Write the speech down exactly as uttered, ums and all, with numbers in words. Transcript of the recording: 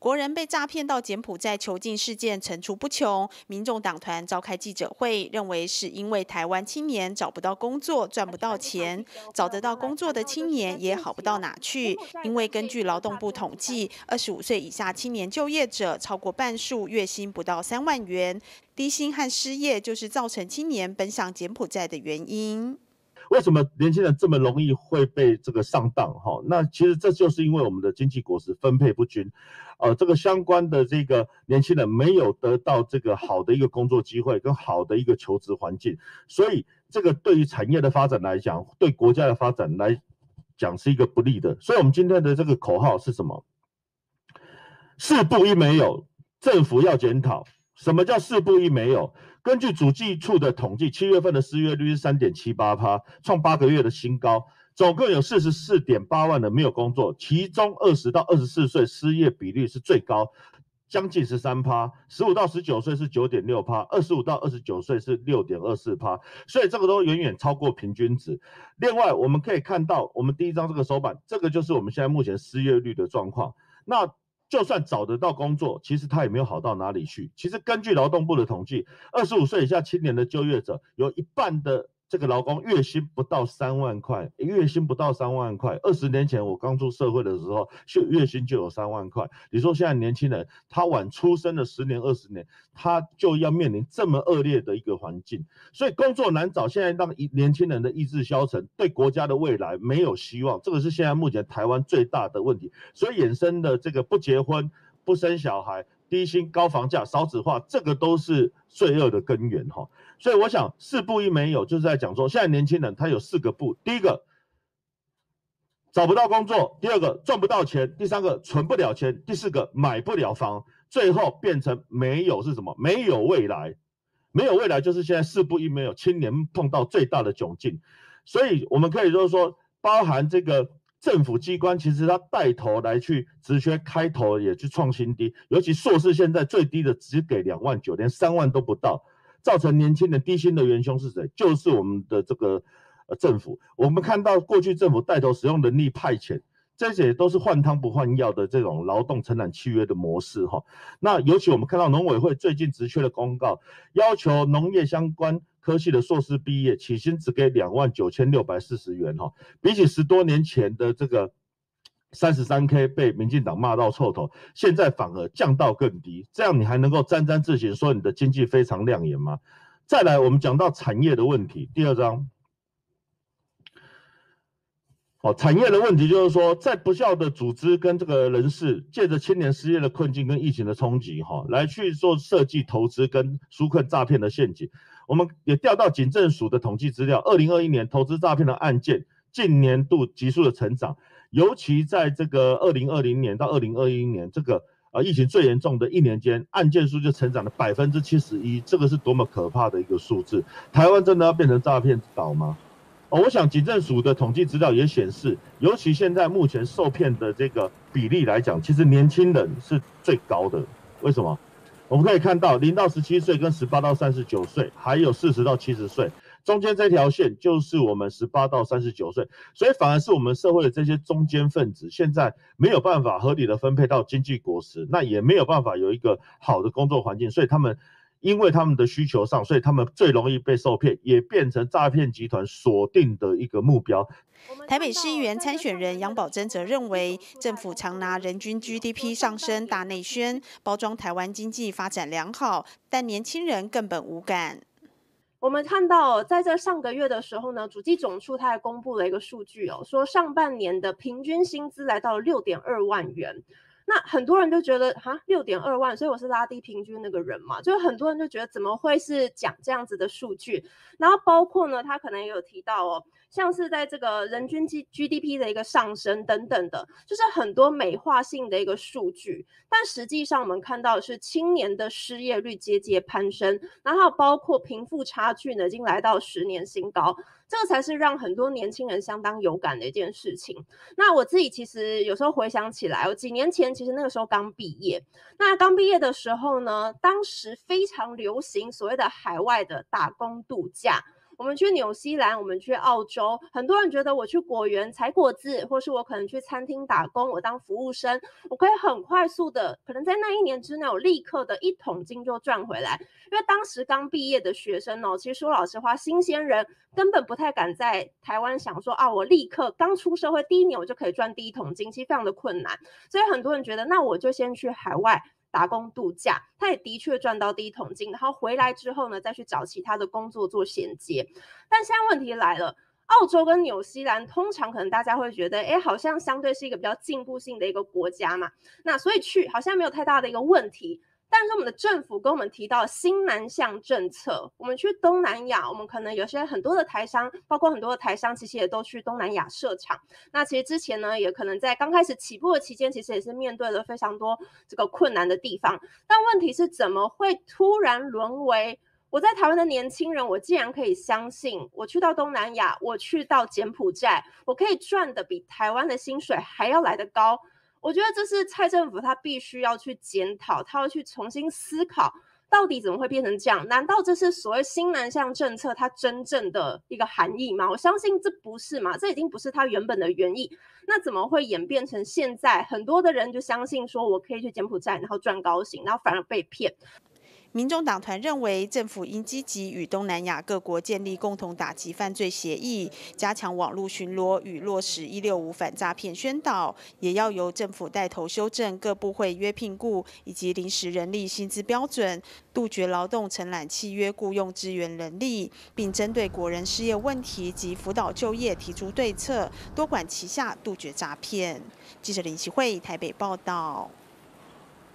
国人被诈骗到柬埔寨囚禁事件层出不穷，民众党团召开记者会，认为是因为台湾青年找不到工作，赚不到钱，找得到工作的青年也好不到哪去。因为根据劳动部统计，二十五岁以下青年就业者超过半数月薪不到三万元，低薪和失业就是造成青年奔向柬埔寨的原因。 为什么年轻人这么容易会被这个上当？哈，那其实这就是因为我们的经济果实分配不均，呃，这个相关的这个年轻人没有得到这个好的一个工作机会跟好的一个求职环境，所以这个对于产业的发展来讲，对国家的发展来讲是一个不利的。所以我们今天的这个口号是什么？四不一没有，政府要检讨。什么叫四不一没有？根据主计处的统计，七月份的失业率是 三点七八趴， 创八个月的新高，总共有 四十四点八万人没有工作，其中二十到二十四岁失业比率是最高，将近 十三趴， 十五到十九岁是 九点六趴， 二十五到二十九岁是 六点二四趴， 所以这个都远远超过平均值。另外我们可以看到，我们第一张这个手板，这个就是我们现在目前失业率的状况。那就算找得到工作，其实他也没有好到哪里去。其实根据劳动部的统计，二十五岁以下青年的就业者，有一半的这个劳工月薪不到三万块，月薪不到三万块。二十年前我刚出社会的时候，月薪就有三万块。你说现在年轻人，他晚出生了十年、二十年，他就要面临这么恶劣的一个环境，所以工作难找，现在让年轻人的意志消沉，对国家的未来没有希望，这个是现在目前台湾最大的问题。所以衍生的这个不结婚、不生小孩、低薪、高房价、少子化，这个都是罪恶的根源哈。所以我想四不一没有，就是在讲说，现在年轻人他有四个不：第一个找不到工作，第二个赚不到钱，第三个存不了钱，第四个买不了房，最后变成没有是什么？没有未来。没有未来就是现在四不一没有，青年碰到最大的窘境。所以我们可以就是说，包含这个政府机关，其实他带头来去职缺开头也去创新低，尤其硕士现在最低的只给两万九，连三万都不到，造成年轻人低薪的元凶是谁？就是我们的这个呃政府。我们看到过去政府带头使用人力派遣，这些都是换汤不换药的这种劳动承揽契约的模式哈。那尤其我们看到农委会最近职缺的公告，要求农业相关科系的硕士毕业起薪只给两万九千六百四十元哈，比起十多年前的这个三十三 K 被民进党骂到臭头，现在反而降到更低，这样你还能够沾沾自喜说你的经济非常亮眼吗？再来，我们讲到产业的问题，第二章。哦，产业的问题就是说，在不肖的组织跟这个人士，借着青年失业的困境跟疫情的冲击，哈，来去做设计投资跟纾困诈骗的陷阱。我们也调到警政署的统计资料，二零二一年投资诈骗的案件近年度急速的成长，尤其在这个二零二零年到二零二一年这个呃疫情最严重的一年间，案件数就成长了百分之七十一，这个是多么可怕的一个数字！台湾真的要变成诈骗岛吗？哦，我想警政署的统计资料也显示，尤其现在目前受骗的这个比例来讲，其实年轻人是最高的。为什么？我们可以看到，零到十七岁跟十八到三十九岁，还有四十到七十岁，中间这条线就是我们十八到三十九岁，所以反而是我们社会的这些中间分子，现在没有办法合理的分配到经济果实，那也没有办法有一个好的工作环境，所以他们。因为他们的需求上，所以他们最容易被受骗，也变成诈骗集团锁定的一个目标。 台北市议员参选人杨宝珍则认为，政府常拿人均 G D P 上升大内宣，包装台湾经济发展良好，但年轻人根本无感。 我们看到，在这上个月的时候呢，主计总处它还公布了一个数据哦，说上半年的平均薪资来到了 六点二万元。那很多人就觉得哈 六点二万，所以我是拉低平均那个人嘛，就很多人就觉得怎么会是讲这样子的数据，然后包括呢他可能也有提到哦，像是在这个人均 G D P 的一个上升等等的，就是很多美化性的一个数据，但实际上我们看到的是青年的失业率节节攀升，然后包括贫富差距呢已经来到十年新高，这个才是让很多年轻人相当有感的一件事情。那我自己其实有时候回想起来，我几年前其实那个时候刚毕业，那刚毕业的时候呢，当时非常流行所谓的海外的打工度假。 我们去纽西兰，我们去澳洲，很多人觉得我去果园采果子，或是我可能去餐厅打工，我当服务生，我可以很快速的，可能在那一年之内，我立刻的一桶金就赚回来。因为当时刚毕业的学生哦，其实说老实话，新鲜人根本不太敢在台湾想说啊，我立刻刚出社会第一年我就可以赚第一桶金，其实非常的困难。所以很多人觉得，那我就先去海外打工度假，他也的确赚到第一桶金，然后回来之后呢，再去找其他的工作做衔接。但现在问题来了，澳洲跟纽西兰通常可能大家会觉得，哎，好像相对是一个比较进步性的一个国家嘛，那所以去好像没有太大的一个问题。但是我们的政府跟我们提到新南向政策，我们去东南亚，我们可能有些很多的台商，包括很多的台商，其实也都去东南亚设厂。那其实之前呢，也可能在刚开始起步的期间，其实也是面对了非常多这个困难的地方。但问题是，怎么会突然沦为我在台湾的年轻人，我竟然可以相信，我去到东南亚，我去到柬埔寨，我可以赚的比台湾的薪水还要来得高？我觉得这是蔡政府他必须要去检讨，他要去重新思考，到底怎么会变成这样？难道这是所谓新南向政策它真正的一个含义吗？我相信这不是嘛，这已经不是它原本的原意。那怎么会演变成现在很多的人就相信说我可以去柬埔寨，然后赚高薪，然后反而被骗？ 民众党团认为，政府应积极与东南亚各国建立共同打击犯罪协议，加强网络巡逻与落实一六五反诈骗宣导，也要由政府带头修正各部会约聘雇以及临时人力薪资标准，杜绝劳动承揽契约雇用支援人力，并针对国人失业问题及辅导就业提出对策，多管齐下，杜绝诈骗。记者林启慧台北报道。